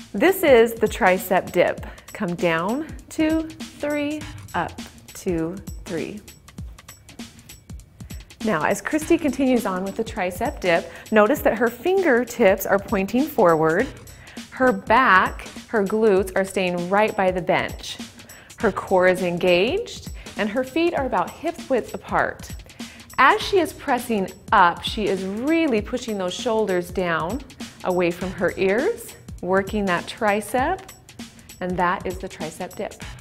This is the tricep dip. Come down, 2, 3, up, 2, 3. Now, as Christy continues on with the tricep dip, notice that her fingertips are pointing forward. Her back, her glutes are staying right by the bench. Her core is engaged, and her feet are about hip width apart. As she is pressing up, she is really pushing those shoulders down, away from her ears, working that tricep, and that is the tricep dip.